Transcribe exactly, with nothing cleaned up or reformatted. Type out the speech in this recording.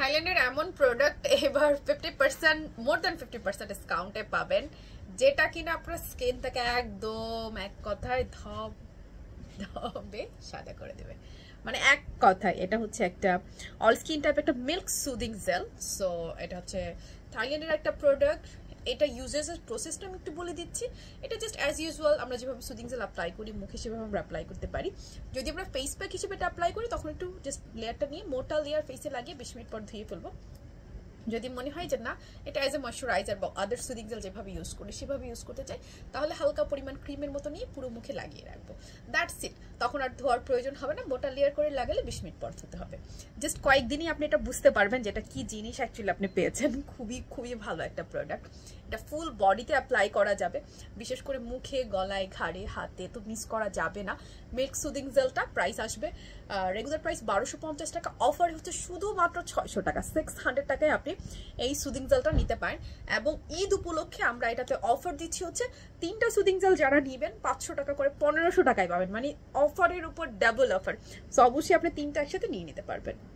থাইল্যান্ডের এমন প্রোডাক্ট এবার fifty percent more than fifty percent ডিসকাউন্টে পাবেন, যেটা কিনা আপনার স্কিন থেকে একদম এক কথায় ধপ ধবে সাদা করে দেবে। মানে এক কথায় এটা হচ্ছে একটা অল স্কিন টাইপ একটা মিল্ক সুদিং জেল। সো এটা হচ্ছে থাইল্যান্ডের একটা প্রোডাক্ট। এটা ইউজেসের প্রসেসটা আমি একটু বলে দিচ্ছি। এটা জাস্ট অ্যাজ ইউজুয়াল আমরা যেভাবে সুদিং জেল অ্যাপ্লাই করি মুখে সেভাবে আমরা অ্যাপ্লাই করতে পারি। যদি আমরা ফেস প্যাক হিসেবে এটা অ্যাপ্লাই করি তখন একটু জাস্ট লেয়ারটা নিয়ে মোটা লেয়ার ফেসে লাগিয়ে বিশ মিনিট পর ধুয়ে ফেলবো। যদি মনে হয় যে না এটা অ্যাজ এ ময়শ্চারাইজার বা আদার সুদিং জেল যেভাবে ইউজ করি সেভাবে ইউজ করতে চাই, তাহলে হালকা পরিমাণ ক্রিমের মতো নিয়ে পুরো মুখে লাগিয়ে রাখবো। That's it. তখন আর ধোয়ার প্রয়োজন হবে না, মোটা লেয়ার করে লাগালে বিশ মিনিট পর ধুতে হবে। জাস্ট কয়েকদিনই আপনি এটা বুঝতে পারবেন যে এটা কি জিনিস অ্যাকচুয়ালি আপনি পেয়েছেন। খুবই খুবই ভালো একটা প্রোডাক্ট। এটা ফুল বডিতে অ্যাপ্লাই করা যাবে, বিশেষ করে মুখে, গলায়, ঘাড়ে, হাতে তো মিস করা যাবে না। মিল্ক সুদিং জেলটা প্রাইস আসবে রেগুলার প্রাইস বারোশো পঞ্চাশ টাকা, অফার হচ্ছে শুধুমাত্র ছয়শো টাকা। সিক্স হান্ড্রেড টাকায় আপনি এই সুদিং জেলটা নিতে পারেন। এবং ঈদ উপলক্ষে আমরা এটাতে অফার দিচ্ছি হচ্ছে তিনটা সুদিং জেল যারা নিবেন পাঁচশো টাকা করে পনেরোশো টাকায় পাবেন, মানে অফারের উপর ডাবল অফার। সো অবশ্যই আপনি তিনটা একসাথে নিয়ে নিতে পারবেন।